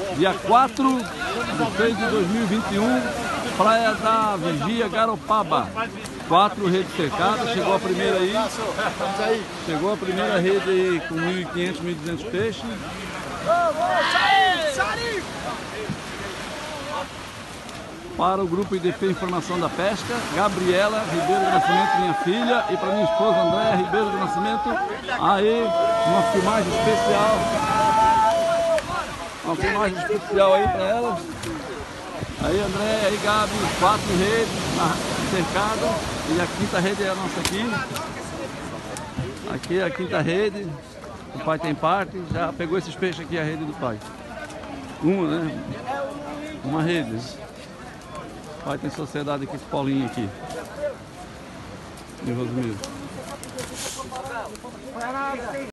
Dia 4 de 6 de 2021, Praia da Vigia, Garopaba. 4 redes cercadas, chegou a primeira aí. Chegou a primeira rede aí com 1.500, 1.200 peixes. Para o grupo de defesa e informação da pesca, Gabriela Ribeiro do Nascimento, minha filha, e para minha esposa Andréa Ribeiro do Nascimento. Aí, uma filmagem especial. Uma filmagem especial aí para elas. Aí Andréa, aí Gabi, 4 redes cercadas. E a quinta rede é a nossa aqui. Aqui é a quinta rede. O pai tem parte. Já pegou esses peixes aqui, a rede do pai. Uma, né? Uma rede. O pai tem sociedade com esse Paulinho aqui. E Rosemiro.